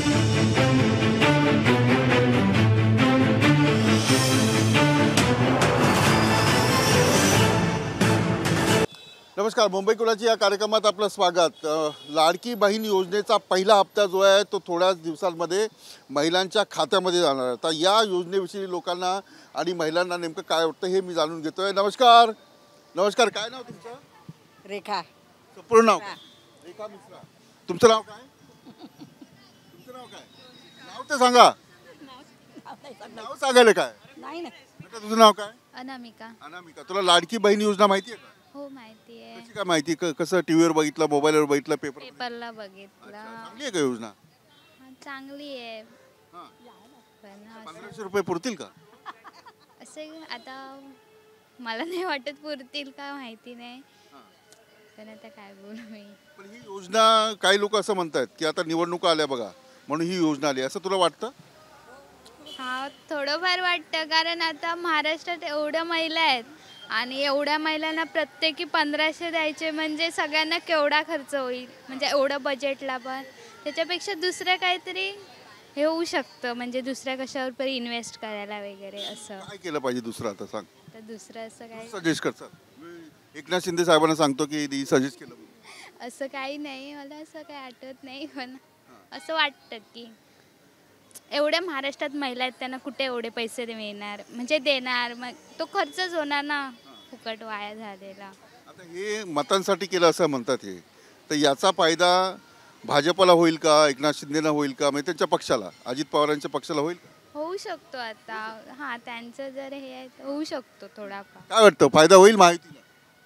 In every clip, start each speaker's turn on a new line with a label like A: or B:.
A: नमस्कार, मुंबई कुणाची या कार्यक्रमात आपलं स्वागत। लाडकी बहीण योजनेचा पहिला हप्ता जो आहे तो थोड्याच दिवसांमध्ये महिलांच्या खात्यामध्ये जाणार आहे। तर या योजनेविषयी लोकांना आणि महिलांना नेमकं काय वाटतं हे मी जाणून घेतोय। नमस्कार नमस्कार, काय नाव तुमचं?
B: रेखा।
A: पूर्ण नाव? रेखा मिश्रा। तुमचं नाव काय? तुमचं नाव काय? नाव तर सांगा। नाव सांगायला काय
B: नाही ना।
A: बेटा तुझं नाव काय?
C: अनामिका।
A: अनामिका, तुला लाडकी बहीण योजना माहिती आहे का?
C: हो माहिती आहे।
A: कशी काय माहिती? कसं टीव्हीवर बघितलं, मोबाईलवर बघितलं,
C: पेपरला बघितलं।
A: चांगली आहे का योजना?
C: चांगली आहे।
A: पण 1500 रुपये पुरतील का?
C: असे आता मला नाही वाटत पुरतील का माहिती नाही, पण आता काय बोलू मी।
A: पण ही योजना काही लोक असं म्हणतात की आता निवडणुका आल्या बघा म्हणून ही योजना आली, असं तुला वाटतं?
C: हा, थोडंफार वाटतं, कारण आता महाराष्ट्रात एवढ्या महिला आहेत आणि एवढ्या महिलांना प्रत्येकी 1500 द्यायचे म्हणजे सगळ्यांना केवढा खर्च होईल, म्हणजे एवढं बजेटला पण। त्याच्यापेक्षा दुसरं काहीतरी हे होऊ शकतं, म्हणजे दुसऱ्या कशावर पण इन्व्हेस्ट करायला वगैरे असं।
A: काय केलं पाहिजे दुसरं आता सांग?
C: तर दुसरं असं काय
A: सजेस्ट करतात? मी एकनाथ शिंदे साहेबांना सांगतो की सजेस्ट केलं पाहिजे।
C: असं काही नाही, मला असं काही आठवत नाही, पण असं वाटतं की एवढ्या महाराष्ट्रात महिला आहेत त्यांना कुठे एवढे पैसे मिळणार, म्हणजे देणार, मग तो खर्चच होणार ना फुकट वाया झालेला।
A: आता हे मतांसाठी केलं असं म्हणतात हे, तर याचा फायदा भाजपला होईल का, एकनाथ शिंदेना होईल का, म्हणजे त्यांच्या पक्षाला, अजित पवारांच्या पक्षाला होईल का?
C: होऊ शकतो आता, हां त्यांचं जर हे आहे होऊ शकतो थोडाफार।
A: काय वाटतं फायदा होईल माहितीला?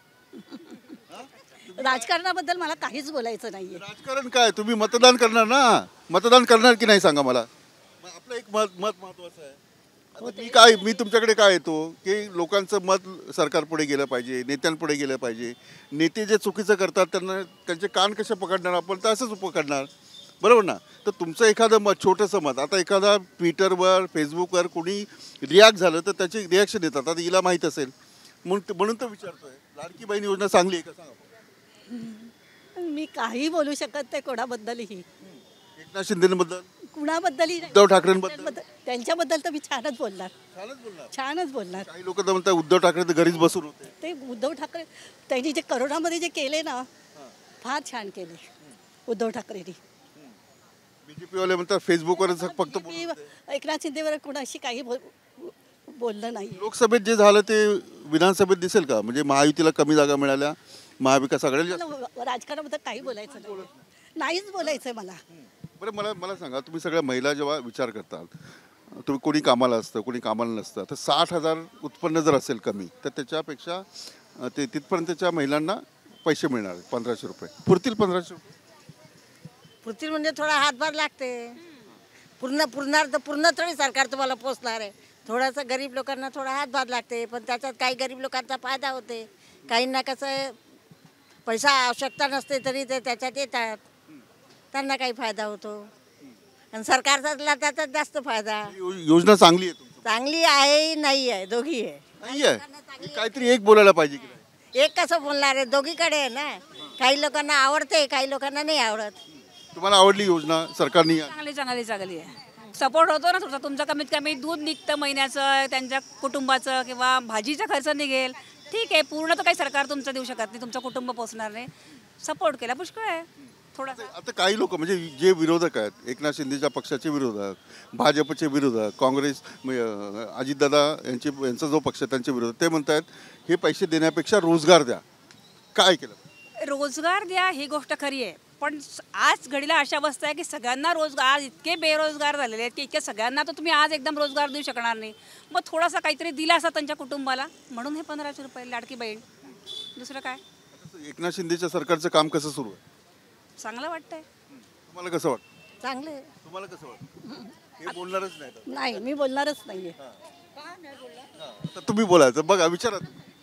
B: राजकारणाबद्दल मला काहीच बोलायचं नाहीये।
A: राजकारण काय, तुम्ही मतदान करणार ना, मतदान करणार की नाही सांगा मला। आपलं एक मत महत्वाचं आहे। मी तुमच्याकडे काय येतो की लोकांचं मत सरकार पुढे गेलं पाहिजे, नेत्यांपुढे गेलं पाहिजे। नेते जे चुकीचं करतात त्यांना त्यांचे कान कसे पकडणार आपण, तर असंच पकडणार, बरोबर ना? तर तुमचं एखादं मत, छोटंसं मत, आता एखादा ट्विटरवर फेसबुकवर कोणी रिॲक्ट झालं तर त्याचे रिॲक्शन येतात। आता हिला माहीत असेल म्हणून तर विचारतोय, लाडकी बहीण योजना चांगली आहे का सांगा?
B: मी काही बोलू शकत नाही कोणाबद्दलही।
A: एकनाथ शिंदेबद्दल,
B: कुणाबद्दलही नाही।
A: उद्धव ठाकरेंबद्दल?
B: त्यांच्याबद्दल तर मी छानच बोलणार,
A: छानच बोलणार,
B: छानच बोलणार।
A: काही लोक तर म्हणतात उद्धव ठाकरे तर घरीच बसून होते।
B: ते उद्धव ठाकरे त्यांनी जे करोनामध्ये जे केले ना, फार छान केले उद्धव ठाकरेंनी।
A: बीजेपी वाले म्हणतात फेसबुकवरच फक्त
B: एकनाथ शिंदेवर कोणाशी काही बोललं नाही।
A: लोकसभेत जे झालं ते विधानसभेत दिसेल का? म्हणजे महायुतीला कमी जागा मिळाल्या, महाविकास आघाडीला जास्त?
B: राजकारणाबद्दल काही बोलायचं नाही, नाहीच बोलायचं मला।
A: बरं, मला सांगा, तुम्ही सगळ्या महिला जेव्हा विचार करताल, तुम्ही कोणी कामाला असतं कोणी कामाला नसतं, तर 60,000 उत्पन्न जर असेल कमी तर त्याच्यापेक्षा ते तिथपर्यंतच्या महिलांना पैसे मिळणार 1500 रुपये पुरतील? 1500 रुपये
D: पुरतील म्हणजे थोडा हातभार लागते, पूर्ण तरी सरकार तुम्हाला पोचणार आहे। थोडासा गरीब लोकांना थोडा हातभार लागते, पण त्याच्यात काही गरीब लोकांचा फायदा होते, काहींना कसं पैसा आवश्यकता नसते तरी ते त्याच्यात येतात, त्यांना काही फायदा होतो, आणि सरकारचा त्याच्यात जास्त फायदा।
A: योजना चांगली आहे?
D: चांगली आहे नाही आहे, दोघी आहे।
A: नाही आहे, काहीतरी एक बोलायला पाहिजे की नाही?
D: एक कसं बोलणार आहे, दोघीकडे आहे ना। काही लोकांना आवडते, काही लोकांना नाही आवडत।
A: तुम्हाला आवडली योजना सरकारने?
E: चांगली आहे, सपोर्ट होतो ना थोडा तुमचा। कमीत कमी दूध निघतं महिन्याचं, त्यांच्या कुटुंबाचं, किंवा भाजीचा खर्च निघेल, ठीक आहे। पूर्ण तर काही सरकार तुमचं देऊ शकत नाही, तुमचं कुटुंब पोचणार नाही। सपोर्ट केला पुष्कळ आहे थोडा।
A: आता काही लोक म्हणजे जे विरोधक आहेत, एकनाथ शिंदेच्या पक्षाचे विरोधक, भाजपचे विरोधक, काँग्रेस अजितदादा यांचा जो पक्ष त्यांचे विरोधक, ते म्हणतात हे पैसे देण्यापेक्षा रोजगार द्या। काय केलं?
E: रोजगार द्या ही गोष्ट खरी आहे, पण आज घडीला अशा अवस्था आहे की सगळ्यांना रोजगार, आज इतके बेरोजगार झालेले आहेत की इतक्या सगळ्यांना तर तुम्ही आज एकदम रोजगार देऊ शकणार नाही। मग थोडासा काहीतरी दिला असता त्यांच्या कुटुंबाला, म्हणून हे 1500 रुपये लाडकी बहीण, दुसरं काय।
A: एकनाथ शिंदेच्या सरकारचं काम कसं सुरू आहे?
E: चांगलं वाटतंय।
A: तुम्हाला कसं वाटतं?
B: चांगले।
A: तुम्हाला कसं वाटतं? हे बोलणारच नाही
B: नाही, मी बोलणारच नाहीये।
A: तर तुम्ही बोलायचं बघा, विचारा।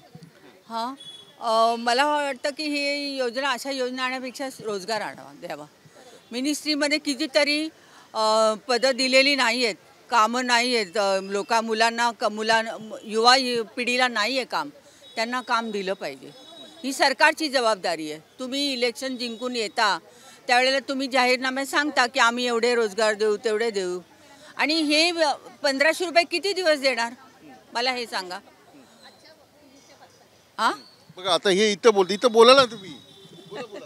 F: हां, मला वाटतं की ही योजना, अशा योजना आणण्यापेक्षा रोजगार आणावा, द्यावा। मिनिस्ट्रीमध्ये कितीतरी पदं दिलेली नाही आहेत, कामं नाही आहेत, मुलांना युवा पिढीला नाही आहे काम, त्यांना काम दिलं पाहिजे। ही सरकारची जबाबदारी आहे। तुम्ही इलेक्शन जिंकून येता त्यावेळेला तुम्ही जाहीरनाम्यात सांगता की आम्ही एवढे रोजगार देऊ तेवढे देऊ, आणि हे 1500 रुपये किती दिवस देणार मला हे सांगा. हां,
A: बघा आता हे इथं बोलते, इथं बोला ना तुम्ही. बोला, बोला.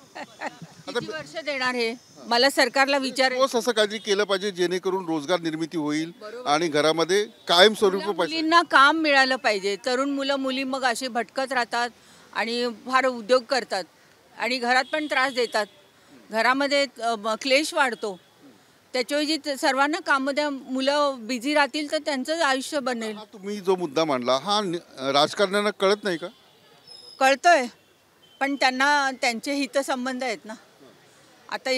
F: किती वर्ष देणार हे मला सरकारला विचार.
A: ठोस असं काहीतरी केलं पाहिजे जेणेकरून रोजगार निर्मिती होईल आणि घरामध्ये कायमस्वरूपी पैसे.
F: मुलींना काम मिळालं पाहिजे. तरुण मुलं मुली मग असे भटकत राहतात आणि फार उद्योग करतात आणि घरात पण त्रास देतात. घरामध्ये क्लेश वाढतो. त्याच्याऐवजी सर्वांना कामं द्या, मुलं बिझी राहतील तर त्यांचं आयुष्य बनेल.
A: हा तुम्ही जो मुद्दा मांडला हा राजकारण्यांना कळत नाही का?
F: कळतोय, पण त्यांना त्यांचे हितसंबंध आहेत ना. आता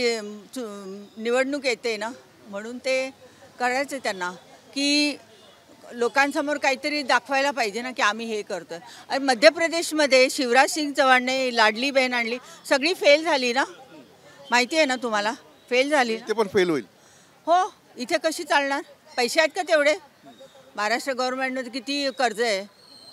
F: निवडणूक येते ना, म्हणून ते करायचं त्यांना की लोकांसमोर काहीतरी दाखवायला पाहिजे ना की आम्ही हे करतोय. आणि मध्य प्रदेशमध्ये शिवराज सिंग चौहानने लाडली बहीण आणली, सगळी फेल झाली ना, माहिती आहे ना तुम्हाला, फेल झाली.
A: ते पण फेल होईल.
F: हो, इथे कशी चालणार? पैसे आहेत का तेवढे? महाराष्ट्र गव्हर्नमेंटमध्ये किती कर्ज आहे.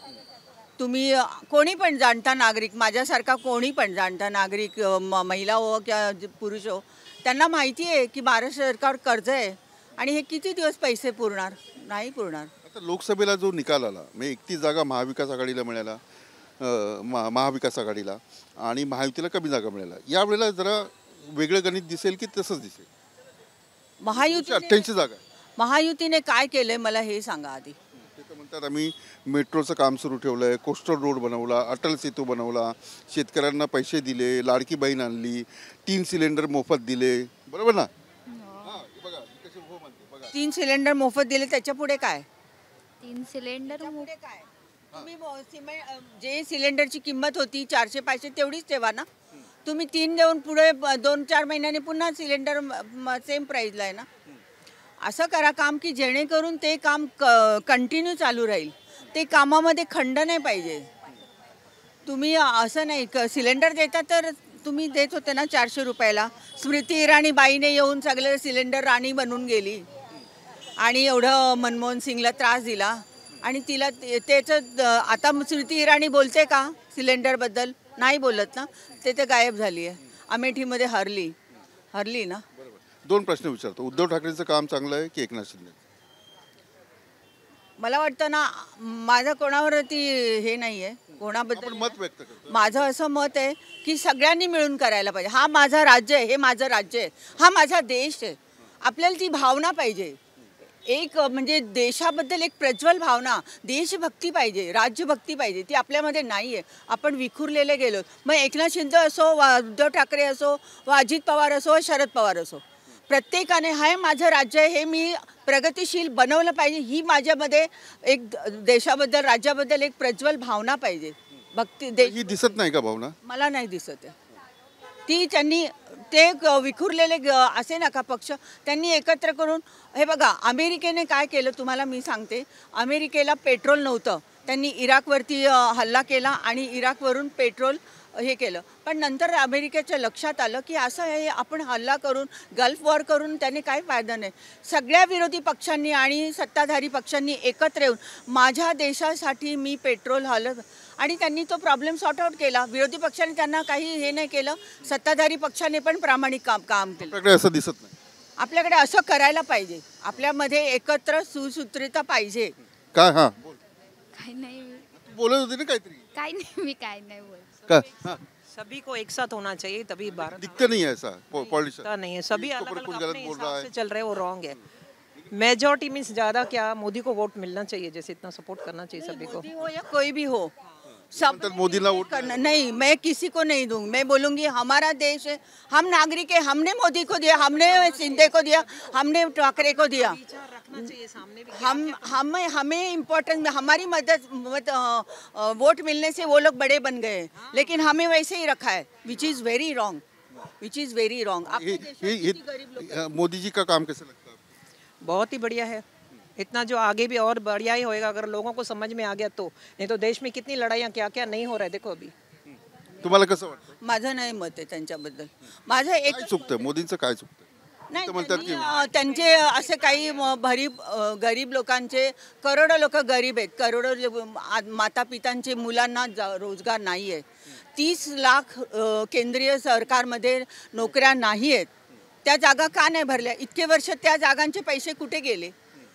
F: तुम्ही कोणी पण जाणता नागरिक, माझ्यासारखा कोणी पण जाणता नागरिक, महिला हो किंवा पुरुष हो, त्यांना माहिती आहे की महाराष्ट्र सरकार कर्ज आहे आणि हे किती दिवस पैसे पुरणार? नाही पुरणार.
A: आता लोकसभेला जो निकाल आला म्हणजे 31 जागा महाविकास आघाडीला मिळाला, महाविकास आघाडीला, आणि महायुतीला कमी जागा मिळाला. यावेळेला जरा वेगळं गणित दिसेल की तसंच दिसेल?
F: महायुती
A: 88 जागा.
F: महायुतीने काय केलंय मला हे सांगा आधी.
A: ते तर म्हणतात आम्ही मेट्रोचं काम सुरू ठेवलंय, कोस्टल रोड बनवला, अटल सेतू बनवला, शेतकऱ्यांना पैसे दिले, लाडकी बहीण आणली, 3 सिलेंडर मोफत दिले, बरोबर ना? हा, हे बघा, हे कसे हो म्हणते, बघा.
F: 3 सिलेंडर मोफत दिले, त्याच्या पुढे काय?
C: 3 सिलेंडर
F: पुढे काय? तुम्ही जे सिलेंडरची किंमत होती 400-500 तेवढीच ठेवा ना. तुम्ही 3 देऊन पुढे 2-4 महिन्यांनी पुन्हा सिलेंडर सेम प्राईजला आहे ना. असं करा काम की जेणेकरून ते काम कंटिन्यू चालू राहील. ते कामामध्ये खंड नाही पाहिजे. तुम्ही असं नाही सिलेंडर देता तर तुम्ही देत होते ना 400 रुपयाला. स्मृती इराणी बाईने येऊन सगळे सिलेंडर राणी बनून गेली आणि एवढं मनमोहन सिंगला त्रास दिला आणि तिला त्याचं आता स्मृती इराणी बोलते का सिलेंडरबद्दल? नाही बोलत ना. ते तर गायब झाली आहे. अमेठीमध्ये हरली ना.
A: 2 प्रश्न विचारतो. उद्धव ठाकरेंचं काम चांगलं आहे की एकनाथ शिंदे?
F: मला वाटतं ना, माझं कोणावरती हे नाही आहे, कोणाबद्दल
A: मत व्यक्त करतो.
F: माझं असं मत आहे की सगळ्यांनी मिळून करायला पाहिजे. हा माझा राज्य आहे, हे माझं राज्य आहे, हा माझा देश आहे. आपल्याला ती भावना पाहिजे. एक म्हणजे देशाबद्दल एक प्रज्वल भावना, देशभक्ती पाहिजे, राज्यभक्ती पाहिजे. ती आपल्यामध्ये नाही आहे. आपण विखुरलेले गेलो. मग एकनाथ शिंदे असो, उद्धव ठाकरे असो, अजित पवार असो, शरद पवार असो, प्रत्येकाने हे माझं राज्य आहे, हे मी प्रगतिशील बनवलं पाहिजे. ही माझ्यामध्ये एक देशाबद्दल राज्याबद्दल एक प्रज्वल भावना पाहिजे. भक्ती
A: ही दिसत नाही का भावना?
F: मला नाही दिसत आहे ती. त्यांनी ते विखुरलेले असे नका पक्ष त्यांनी एकत्र करून. हे बघा अमेरिकेने काय केलं तुम्हाला मी सांगते. अमेरिकेला पेट्रोल नव्हतं, त्यांनी इराकवरती हल्ला केला आणि इराकवरून पेट्रोल हे केलं. पण नंतर अमेरिकेच्या लक्षात आलं की असं हे आपण हल्ला करून गल्फ वॉर करून त्याने काही फायदा नाही. सगळ्या विरोधी पक्षांनी आणि सत्ताधारी पक्षांनी एकत्र येऊन माझ्या देशासाठी मी पेट्रोल हलत आणि त्यांनी तो प्रॉब्लेम सॉर्ट आउट केला. विरोधी पक्षाने त्यांना काही हे नाही केलं. सत्ताधारी पक्षाने पण प्रामाणिक काम केलं.
A: आपल्याकडे असं दिसत नाही.
F: आपल्याकडे असं करायला पाहिजे. आपल्यामध्ये एकत्र सुसूत्रिता पाहिजे.
A: काय? हा
C: काही नाही,
A: बोलत होती ना काहीतरी.
C: काही नाही, मी काही नाही बोलत.
A: का? हाँ,
G: सभी को एक साथ होना चाहिए तभी भारत
A: दिखते नहीं है ऐसा पॉलिटिशियन.
G: दिखता नहीं है. सभी
A: इसके
G: अलग
A: ऊपर
G: अलग
A: कुछ
G: अपने
A: गलत बोल रहा
G: हिसाब
A: है.
G: से चल रहे हैं, वो रॉन्ग है. मेजॉरिटी मीन्स ज्यादा क्या, मोदी को वोट मिलना चाहिए, जैसे इतना सपोर्ट करना चाहिए सभी को.
F: मोदी हो या कोई भी हो, सब
A: नंतर मोदीला वोट
F: करना नहीं. मैं किसी को नहीं दूंगी. मैं बोलूंगी हमारा देश है, हम नागरिक है. हमने मोदी को दिया, हमने शिंदे को दिया, हमने ठाकरे को दिया.
G: रखना चाहिए सामने भी.
F: हमें इम्पोर्टेंट, हमारी मदद वोट मिलने से वो लोग बड़े बन गए, लेकिन हमें वैसे ही रखा है, which is very wrong.
A: Modi ji का काम कैसे लगता है?
G: बहुत ही बढ़िया है. इतना जो आगे भी और बढ़िया ही होएगा अगर लोगों को समझ में आ गया तो. नहीं तो देश में कितनी लड़ाइयाँ क्या क्या नहीं हो रहा है देखो अभी.
A: तुम्हाला कसं वाटतं?
F: माझं नाही मत आहे त्यांच्याबद्दल. माझं एक
A: काय चुकतं? मोदींचं काय चुकतं?
F: नाही
A: ते म्हणतात की
F: त्यांचे असे काही गरीब लोकांचे करोडो लोक गरीब आहेत, करोडो माता पितांचे मुलांना रोजगार नाही आहे. 30 लाख केंद्रीय सरकारमध्ये नोकऱ्या नाही आहेत. त्या जागा का नाही भरल्या? इतके वर्ष त्या जागांचे पैसे कुठे गेले?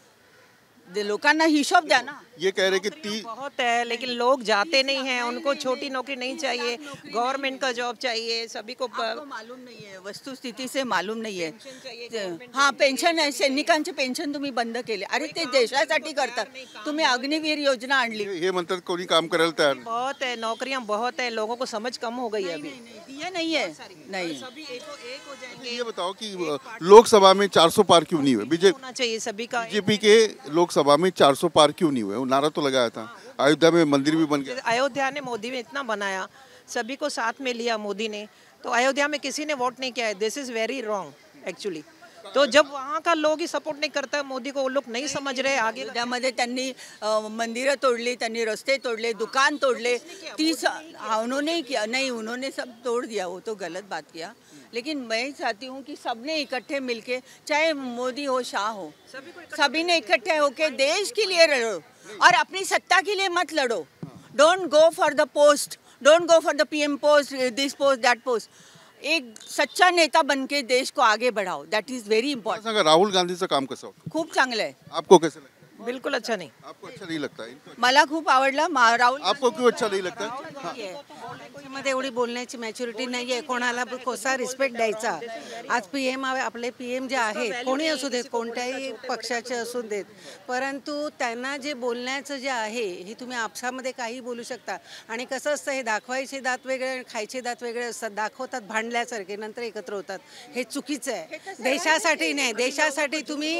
F: लोकांना हिशोब द्या ना.
A: ये कह रहे कि
G: बहुत है, लेकिन लोग जाते नहीं हैं. उनको छोटी नौकरी नहीं चाहिए, गवर्नमेंट का जॉब चाहिए सभी को.
F: आपको मालूम नहीं है, वस्तुस्थिती से मालूम नहीं है. हाँ, पेन्शन आहे, सैनिकांचे पेन्शन तुम्ही बंद केले. अरे ते देशासाठी करतात. तुम्ही अग्निवीर योजना आणली.
A: हे म्हणतात कोणी काम करायला तयार नाही.
G: बहुत है, नौकरियां बहुत है, लोगों को समझ कम हो गई है अभी.
F: ये नहीं है, नहीं.
G: सभी एक हो जाएंगे.
A: ये बताओ कि लोकसभा में 400 पार क्यों नहीं हुए?
G: होना चाहिए सभी का.
A: बीजेपी के लोकसभा में 400 पार क्यों नहीं हुए? वो नारा तो लगाया था. अयोध्या में मंदिर भी बन गया.
G: अयोध्या ने मोदी ने इतना बनाया, सभी को साथ में लिया मोदी ने, तो अयोध्या में किसी ने वोट नहीं किया है. This is very wrong actually. तो जब वहाँ का लोग ही सपोर्ट नहीं करता मोदी को, वो लोग नहीं समझ रहे आगे.
F: त्यामध्ये त्यांनी मंदिरं तोडली, त्यांनी रस्ते तोडले, दुकान तोडले. 30 उन्होंने किया नहीं, उन्होंने सब तोड़ दिया, वो तो गलत बात किया. लेकिन मैं चाहती हूँ कि सबने इकट्ठे मिलके, चाहे मोदी हो शाह हो, सभी ने इकट्ठे होके देश के लिए लड़ो और अपनी सत्ता के लिए मत लड़ो. Don't go for the post, don't go for the PM post, this post, that post. एक सच्चा नेता बनके देश को आगे बढ़ाओ. That is very important.
A: सांगा राहुल गांधीचं काम कसं होतं?
F: खूप चांगलं आहे.
A: आपको कैसे लगता
G: बिल्कुल अच्छा नहीं.
A: है? आपको अच्छा नहीं लगता है?
F: मला खूप आवडला राहुल.
A: आपको क्यों अच्छा नहीं लगता?
H: मध्ये एवढी बोलण्याची मॅच्युरिटी नाही आहे. कोणाला कसा रिस्पेक्ट द्यायचा. आज PM आपले PM जे आहेत, कोणी असू देत, कोणत्याही पक्षाचे असू देत, परंतु त्यांना जे बोलण्याचं जे आहे हे तुम्ही आपसामध्ये काही बोलू शकता. आणि कसं असतं, हे दाखवायचे दात वेगळे, खायचे दात वेगळे असतात. दाखवतात भांडल्यासारखे, नंतर एकत्र होतात. हे चुकीचं आहे. देशासाठी नाही, देशासाठी तुम्ही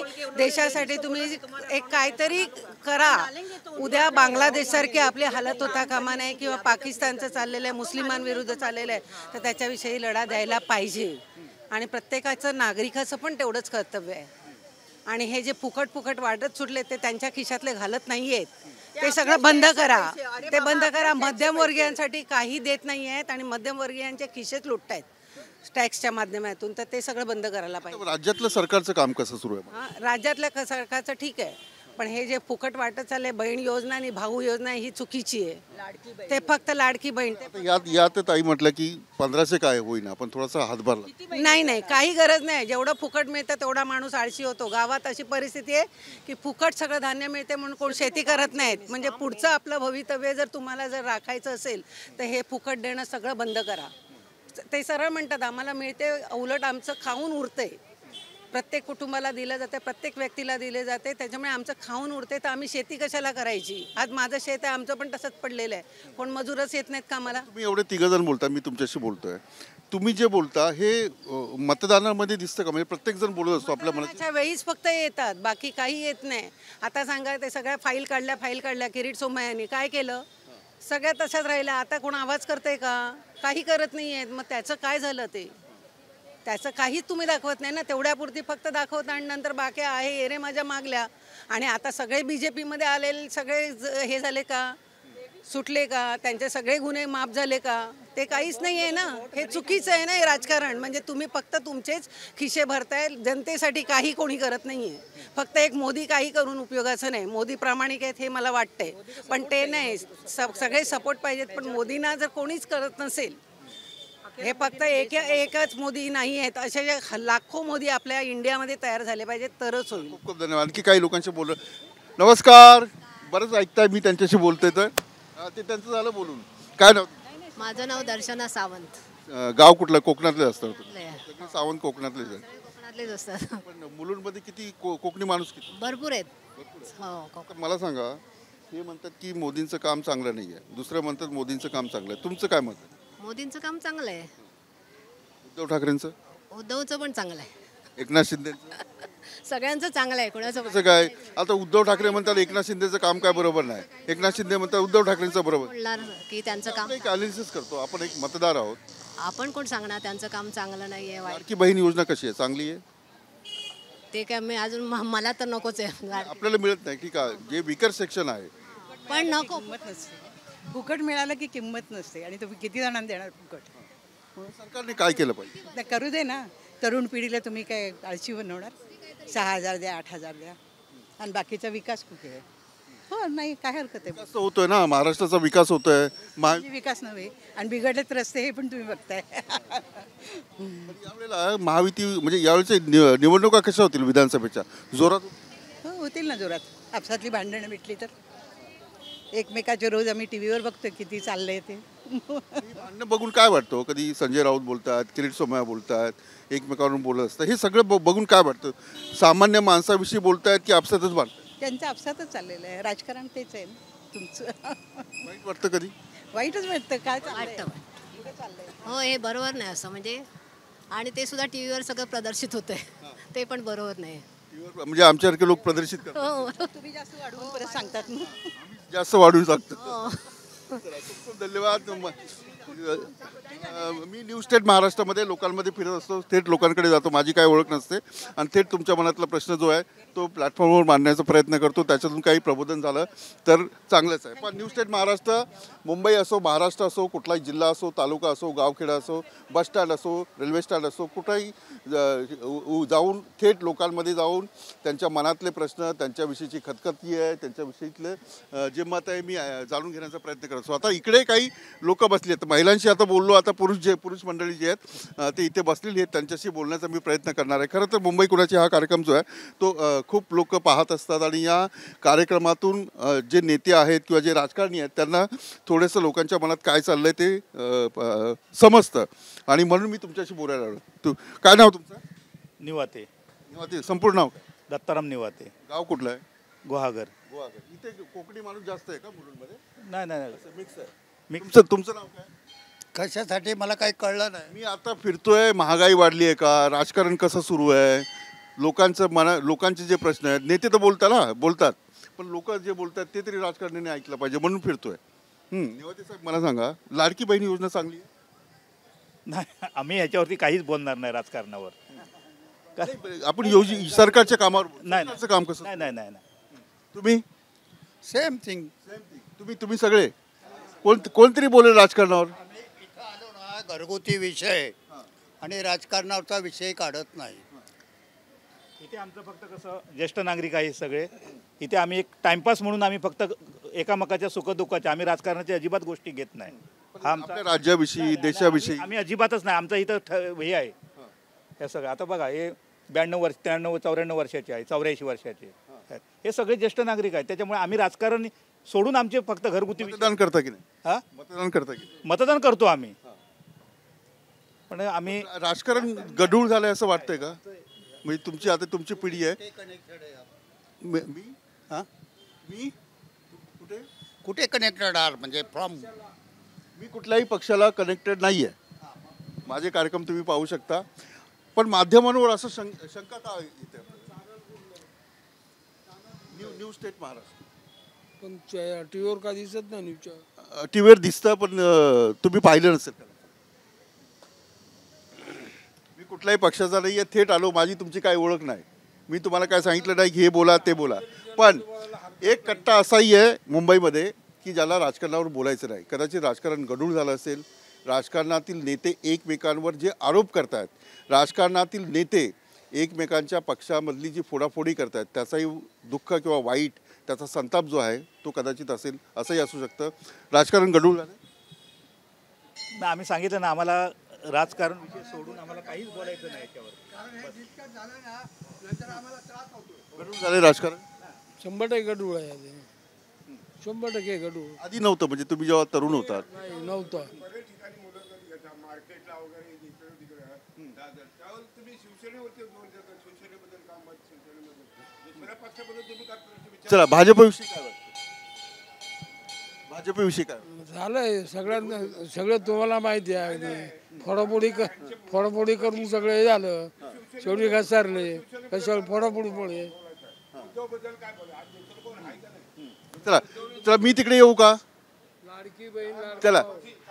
H: एक काहीतरी करा. उद्या बांगलादेशसारखी आपली हालत होता कामा नये, किंवा पाकिस्तानचं चाललेलं आहे, मुस्लिमांविरुद्ध चाललेलं आहे, तर त्याच्याविषयी लढा द्यायला पाहिजे. आणि प्रत्येकाचं नागरिकाचं पण तेवढंच कर्तव्य आहे. आणि हे जे फुकट वाटत सुटले ते त्यांच्या खिशातले घालत नाही आहेत, ते सगळं बंद करा. ते बंद करा. मध्यमवर्गीयांसाठी काही देत नाही आहेत आणि मध्यमवर्गीयांचे खिशेच लुटतायत टॅक्सच्या माध्यमातून. तर ते सगळं बंद करायला पाहिजे.
A: राज्यातलं सरकारचं काम कसं सुरू आहे?
H: राज्यातल्या सरकारचं ठीक आहे, पण हे जे फुकट वाटत चालले, बहीण योजना आणि भाऊ योजना, ही चुकीची आहे. ते फक्त लाडकी बहीण.
A: यात ताई म्हटलं की 1500 काय होईना, पण थोडासा हातभार लागतो.
H: नाही, काही गरज नाही. जेवढं फुकट मिळतं तेवढा माणूस आळशी होतो. गावात अशी परिस्थिती आहे की फुकट सगळं धान्य मिळते म्हणून कोण शेती करत नाहीत. म्हणजे पुढचं आपलं भवितव्य जर तुम्हाला राखायचं असेल तर हे फुकट देणं सगळं बंद करा. ते सरळ म्हणतात आम्हाला मिळते, उलट आमचं खाऊन उरते. प्रत्येक कुटुंबाला दिलं जाते, प्रत्येक व्यक्तीला दिले जाते, त्याच्यामुळे आमचं खाऊन उरते. तर आम्ही शेती कशाला करायची? आज माझं शेत आहे, आमचं पण तसंच पडलेलं आहे. कोण मजूरच येत नाहीत कामाला.
A: तुम्ही एवढे तिघजण बोलता, मी तुमच्याशी बोलतोय. तुम्ही जे बोलता हे मतदानामध्ये दिसतं का? म्हणजे प्रत्येक जण बोलत असतो आपल्या मनात
H: वेळीच फक्त येतात, बाकी काही येत नाही. आता सांगा, ते सगळ्या फाईल काढल्या. किरीट सोमय्यांनी काय केलं? सगळ्या तशाच राहिल्या. आता कोण आवाज करतंय का? काही करत नाही आहेत. मग त्याचं काय झालं? त्याचं काहीच तुम्ही दाखवत नाही ना. तेवढ्यापुरती फक्त दाखवता आणि नंतर बाकी आहे एरे माझ्या मागल्या. आणि आता सगळे BJPमध्ये आलेले सगळे हे झाले का? सुटले का? त्यांचे सगळे गुन्हे माफ झाले का? ते काहीच नाही आहे ना. हे चुकीचं आहे ना हे राजकारण. म्हणजे तुम्ही फक्त तुमचेच खिशे भरताय, जनतेसाठी काही कोणी करत नाही आहे. फक्त एक मोदी काही करून उपयोगाचं नाही. मोदी प्रामाणिक आहेत हे मला वाटतंय, पण ते नाही. सगळे सपोर्ट पाहिजेत, पण मोदींना जर कोणीच करत नसेल, हे फक्त एकच मोदी नाही आहेत, असे लाखो मोदी आपल्या इंडियामध्ये तयार झाले पाहिजेत, तरच होईल.
A: खूप खूप धन्यवाद. आणखी काही लोकांशी बोललो. नमस्कार. बरंच ऐकताय मी त्यांच्याशी बोलतोय, तर ते त्यांचं झालं बोलून. काय नाव?
B: माझं नाव दर्शना सावंत.
A: गाव कुठलं? कोकणातले असतात सगळे सावंत, कोकणातलेच आहे.
B: कोकणातलेच असतात.
A: पण मुलुंडमध्ये किती कोकणी माणूस किती?
B: भरपूर आहेत. हो.
A: आता मला सांगा, हे म्हणतात की मोदींचं काम चांगलं नाही आहे, दुसरं म्हणतात मोदींचं काम चांगलं आहे. तुमचं काय मत आहे?
B: मोदींचं काम चांगलं आहे.
A: उद्धव ठाकरेंचं?
B: उद्धवचं पण चांगलं आहे.
A: एकनाथ शिंदेचं?
B: सगळ्यांचं चांगलं आहे. कोणाचं
A: कसं काय? आता उद्धव ठाकरे म्हणतात एकनाथ शिंदेचं काम काय बरोबर नाही, एकनाथ शिंदे म्हणतात उद्धव ठाकरेंचं बरोबर.
B: बोलणार की त्यांचं काम?
A: एक अनालिसिस करतो आपण, एक मतदार आहोत.
B: आपण कोण सांगणार त्यांचं काम चांगलं नाही आहे वाईट?
A: लाडकी बहीण योजना कशी आहे? चांगली आहे?
B: ते काय मी अजून मला तर नकोच आहे.
A: आपल्याला मिळत नाही. ठीक आहे, जे विकर सेक्शन आहे
B: पण नको.
I: फुकट मिळालं की किंमत नसते. आणि तुम्ही किती जणांना देणार फुकट?
A: सरकारने काय केलं पाहिजे?
I: करू दे ना. तरुण पिढीला तुम्ही काय आळशी बनवणार? 6,000 द्या, 8,000 द्या, आणि बाकीचा विकास कुठे आहे? हो, नाही, काय हरकत आहे.
A: विकास तर होतोय ना, महाराष्ट्राचा विकास होतोय.
I: म्हणजे विकास नव्हे, आणि बिघडलेत रस्ते हे पण तुम्ही बघताय.
A: यावेळेला महायुती म्हणजे यावेळेच्या निवडणुका कशा होतील विधानसभेच्या? जोरात
I: हो, होतील ना जोरात. आपसातली भांडणं मिटली तर. एकमेकाचे रोज आम्ही टी व्हीवर बघतो किती चाललंय ते.
A: भांडणं बघून काय वाटतं? कधी संजय राऊत बोलतात, किरीट सोमय्या बोलतात, एकमेकावरून बोलत असतात. हे सगळं बघून काय वाटतं? सामान्य माणसाविषयी बोलतायत की आपसातच भांडतात?
I: त्यांचं आपसातच चाललेलं आहे. राजकारण तेच आहे ना तुमचं.
A: वाईट वाटतं कधी?
I: वाईटच वाटतं. काय
B: वाटतं. हो, हे बरोबर नाही असं म्हणजे, आणि ते सुद्धा टी व्हीवर सगळं प्रदर्शित होतंय, ते पण बरोबर नाही.
A: म्हणजे आमच्यासारखे लोक प्रदर्शित करतात,
B: हो,
I: तुम्ही जास्त वाढवून परत सांगतात ना.
A: जास्त वाढून सांगतात.
B: हो.
A: खूप धन्यवाद. मी न्यूज स्टेट महाराष्ट्रामध्ये लोकांमध्ये फिरत असतो, थेट लोकांकडे जातो, माझी काय ओळख नसते, आणि थेट तुमच्या मनातला प्रश्न जो आहे तो प्लॅटफॉर्मवर मांडण्याचा प्रयत्न करतो. त्याच्यातून काही प्रबोधन झालं तर चांगलंच आहे. पण न्यूज स्टेट महाराष्ट्र, मुंबई असो, महाराष्ट्र असो, कुठलाही जिल्हा असो, तालुका असो, गावखेडा असो, बस स्टँड असो, रेल्वे स्टँड असो, कुठंही जाऊन थेट लोकांमध्ये जाऊन त्यांच्या मनातले प्रश्न, त्यांच्याविषयीची खतखती आहे, त्यांच्याविषयीतलं जे मत आहे मी जाणून घेण्याचा प्रयत्न करत असतो. आता इकडे काही लोक बसली आहेत, महिलांशी आता बोललो, आता पुरुष मंडळी जे आहेत ते इथे बसलेली आहेत, त्यांच्याशी बोलण्याचा मी प्रयत्न करणार आहे. खरं तर मुंबई कुणाची हा कार्यक्रम जो आहे तो खूप लोक पाहत असतात, आणि या कार्यक्रमातून जे नेते आहेत किंवा जे राजकारणी आहेत त्यांना थोडंसं लोकांच्या मनात काय चाललं आहे ते समजतं, आणि म्हणून मी तुमच्याशी बोलायला आलो. काय नाव तुमचं?
J: निवाते.
A: निवाते. संपूर्ण नाव काय?
J: दत्ताराम निवाते.
A: गाव कुठलं आहे?
J: गुहागर.
A: गुहागर. इथे कोकणी माणूस जास्त आहे का मुलुंडमध्ये?
J: नाही नाही
A: मिक्स आहे.
J: मिक्स.
A: तुमचं नाव काय?
K: कशासाठी मला काही कळलं नाही.
A: मी आता फिरतोय, महागाई वाढली आहे का, राजकारण कसं सुरू आहे, लोकांचे जे प्रश्न आहेत, नेते तर बोलतात, पण लोक जे बोलतात ते तरी राजकारण्याने ऐकलं पाहिजे म्हणून फिरतोय. निवाते साहेब, मला सांगा, लाडकी बहीण योजना चांगली आहे?
J: नाही, आम्ही याच्यावरती काहीच बोलणार नाही राजकारणावर.
A: आपण सरकारच्या कामावर
J: नाही,
A: काम कसं?
J: नाही नाही नाही.
A: तुम्ही?
K: Same thing.
A: तुम्ही सगळे कोणतरी बोलेल राजकारणावर?
K: इथं आलो ना, घरगुती विषय आणि राजकारणावरचा विषय काढत नाही.
J: इथे आमचं फक्त कसं, ज्येष्ठ नागरिक आहे सगळे, इथे आम्ही एक टाइमपास म्हणून आम्ही फक्त एकामेकाच्या सुखदुःखाच्या, आम्ही राजकारणाच्या अजिबात गोष्टी घेत नाही. हा आमचा
A: राज्याविषयी, देशाविषयी
J: आम्ही अजिबातच नाही. आमचं इथं हे आहे हे सगळं. आता बघा, हे 92 वर्ष, 93, 94 वर्षाचे आहे, 84 वर्षाचे, हे सगळे ज्येष्ठ नागरिक आहेत. त्याच्यामुळे आम्ही राजकारण सोडून आमचे फक्त घरगुती.
A: मतदान करता की नाही?
J: हा,
A: मतदान करता की?
J: मतदान करतो आम्ही, पण आम्ही
A: राजकारण गढूळ झालंय असं वाटतंय का? म्हणजे आता तुमची पिढी आहे. मी
K: कुठे कनेक्टेड आहात? म्हणजे फ्रॉम
A: मी कुठल्याही पक्षाला कनेक्टेड नाही आहे. माझे कार्यक्रम तुम्ही पाहू शकता, पण माध्यमांवर असं शंका का येते? न्यूज स्टेट महाराष्ट्र
L: पण टीव्हीवर का दिसत नाही? न्यूजच्या
A: टीव्हीवर दिसतं, पण तुम्ही पाहिलं नसेल का? मी कुठल्याही पक्षाचा नाही आहे, थेट आलो, माझी तुमची काही ओळख नाही, मी तुम्हाला काय सांगितलं नाही की हे बोला ते बोला. पण एक कट्टा असाही आहे मुंबईमध्ये की ज्याला राजकारणावर बोलायचं नाही. कदाचित राजकारण गढूळ झालं असेल, राजकारणातील नेते एकमेकांवर जे आरोप करतात, राजकारणातील नेते एकमेकांच्या पक्षामधली जी फोडाफोडी करतात, त्याचाही दुःख किंवा वाईट त्याचा संताप जो आहे तो कदाचित असेल, असंही असू शकतं. राजकारण गढूळ झालं.
J: आम्ही सांगितलं ना, आम्हाला राजकारण विषय सोडून आम्हाला काहीच बोलायचं नाही याच्यावर.
A: गढूळ झाले राजकारण.
L: 100% गडूळ आहे. 100% गडूळ.
A: आधी नव्हतं, म्हणजे तुम्ही जेव्हा तरुण होतात
L: नाही नव्हतं.
A: चला, भाजपविषयी काय वाटतं? भाजपविषयी काय
L: झालंय सगळ्यांना, सगळं तुम्हाला माहिती आहे. अगदी फोडाफोडी करून सगळं हे झालं, शेवटी घसरले. कशाला फोडाफोडीमुळे.
A: चला मी तिकडे येऊ का?
L: लाडकी बहीण,
A: चला.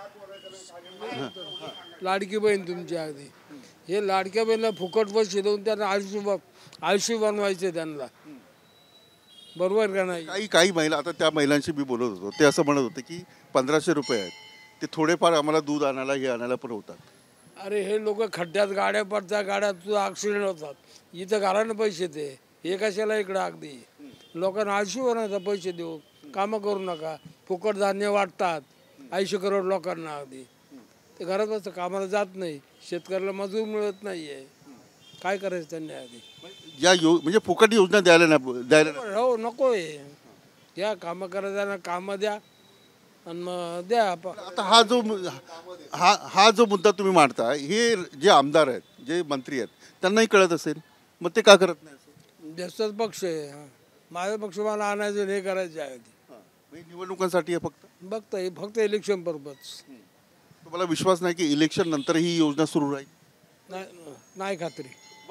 L: लाडकी बहीण तुमची अगदी, हे लाडक्या बहिणीला फुकट पैसे देऊन त्यांना आयुष्य बनवायचे त्यांना, बरोबर का नाही?
A: काही महिला, आता त्या महिलांशी मी बोलत होतो, ते असं म्हणत होते की 1500 रुपये आहेत, ते थोडेफार आम्हाला दूध आणायला हे आणायला पण होतात.
L: अरे हे लोक खड्ड्यात गाड्या पडतात, गाड्यात ॲक्सिडेंट होतात. इथं घरानं पैसे ते हे कशाला इकडं अगदी लोकांना 80 वर्षाचा पैसे देऊ, कामं करू नका, फुकट धान्य वाटतात 80 करोड लोकांना अगदी. ते घरात बसतं, कामाला जात नाही, शेतकऱ्याला मजूर मिळत नाही आहे. काय करायचं त्यांनी आधी?
A: म्हणजे फुकट योजना द्यायला नाही.
L: हो नको आहे, द्या कामं करायचं, कामं द्या आणि मग द्या.
A: आता हा जो मुद्दा तुम्ही मांडता, हे जे आमदार आहेत, जे मंत्री आहेत, त्यांनाही कळत असेल, मग ते का करत नाही?
L: जास्तच पक्ष आहे. हा, माझा पक्ष मला आणायचं हे करायचं आहे.
A: निवडणुकांसाठी आहे
L: फक्त फक्त इलेक्शन पर्पज.
A: तुम्हाला विश्वास नाही की इलेक्शन नंतर ही योजना सुरू राहील?
L: नाही खात्री,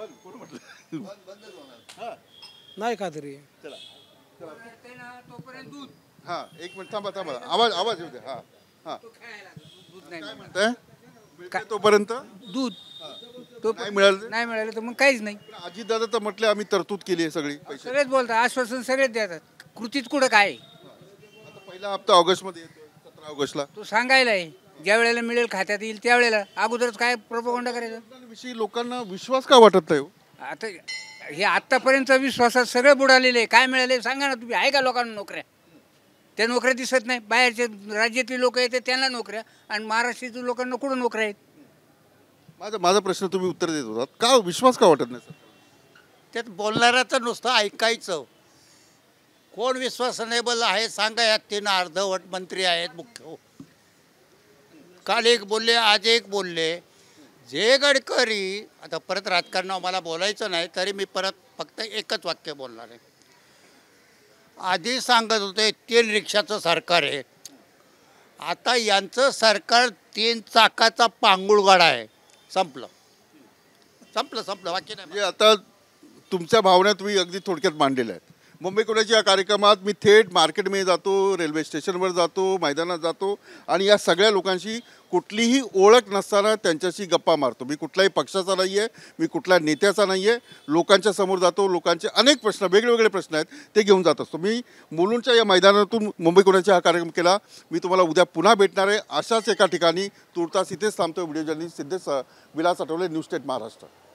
L: नाही खात्री.
A: हा, एक मिनिट थांबा, आवाज येऊ द्या. हा हा, काय म्हणताय? मिळतंय तोपर्यंत
M: दूध
A: नाही मिळालं
M: तर मग काहीच नाही.
A: अजितदादा तर म्हटले आम्ही तरतूद केली आहे सगळी पैसे.
M: सगळेच बोलतात, आश्वासन सगळेच देतात, कृतीत कुठं काय?
A: आता पहिला हप्ता ऑगस्टमध्ये येतो, 17 ऑगस्टला.
M: तो सांगायला आहे, ज्या वेळेला मिळेल खात्यात येईल त्यावेळेला, अगोदरच काय प्रोपगंडा करायचं?
A: विषयी लोकांना विश्वास का वाटत नाही?
M: आता हे आत्तापर्यंत विश्वासात सगळे बुडालेले आहे. काय मिळाले सांगा ना तुम्ही? आहे का लोकांना नोकऱ्या? त्या नोकऱ्या दिसत नाही. बाहेरचे राज्यातली लोक येते त्यांना नोकऱ्या, आणि महाराष्ट्रातील लोकांना कुठं नोकऱ्या आहेत?
A: माझा प्रश्न तुम्ही उत्तर देत होतात, का विश्वास का वाटत नाही?
K: त्यात बोलणाऱ्याचं नुसतं ऐकायचं. कोण विश्वासनेबल आहे सांगा. यात 3 अर्धवट मंत्री आहेत मुख्य. काल एक बोलले, आज एक बोलले. जे गडकरी, आता परत राजकारणावर मला बोलायचं नाही, तरी मी परत फक्त एकच वाक्य बोलणार आहे. आधी सांगत होते 3 रिक्षाचं सरकार आहे, आता यांचं सरकार 3 चाकाचा पांगुळगाडा आहे. संपलं वाक्य नाही.
A: म्हणजे आता तुमच्या भावना तुम्ही अगदी थोडक्यात मांडलेल्या आहेत. मुंबई कोणाच्या या कार्यक्रमात मी थेट मार्केटमध्ये जातो, रेल्वे स्टेशनवर जातो, मैदानात जातो आणि या सगळ्या लोकांशी कुठलीही ओळख नसताना त्यांच्याशी गप्पा मारतो. मी कुठल्याही पक्षाचा नाही आहे, मी कुठल्या नेत्याचा नाही आहे. लोकांच्या समोर जातो, लोकांचे अनेक प्रश्न, वेगवेगळे प्रश्न आहेत, ते घेऊन जात असतो. मी मुलुंडच्या या मैदानातून मुंबई कोणाचा हा कार्यक्रम केला. मी तुम्हाला उद्या पुन्हा भेटणार आहे अशाच एका ठिकाणी. तुर्तास इथेच थांबतो. Video journalist Siddhesh Vilas Athavale, News State Maharashtra.